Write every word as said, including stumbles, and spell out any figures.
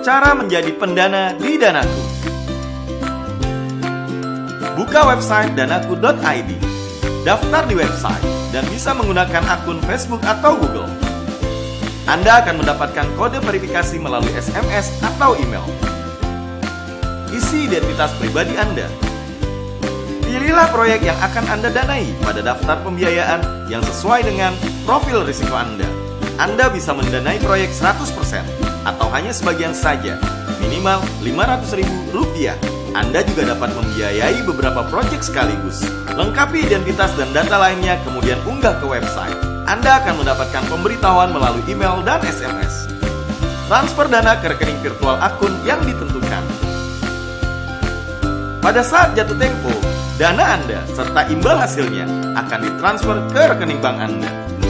Cara menjadi pendana di Danaku. Buka website danaku dot i d. Daftar di website dan bisa menggunakan akun Facebook atau Google. Anda akan mendapatkan kode verifikasi melalui S M S atau email. Isi identitas pribadi Anda. Pilihlah proyek yang akan Anda danai pada daftar pembiayaan yang sesuai dengan profil risiko Anda. Anda bisa mendanai proyek seratus persen atau hanya sebagian saja, minimal lima ratus ribu rupiah. Anda juga dapat membiayai beberapa proyek sekaligus. Lengkapi identitas dan data lainnya, kemudian unggah ke website. Anda akan mendapatkan pemberitahuan melalui email dan S M S. Transfer dana ke rekening virtual akun yang ditentukan. Pada saat jatuh tempo, dana Anda serta imbal hasilnya akan ditransfer ke rekening bank Anda.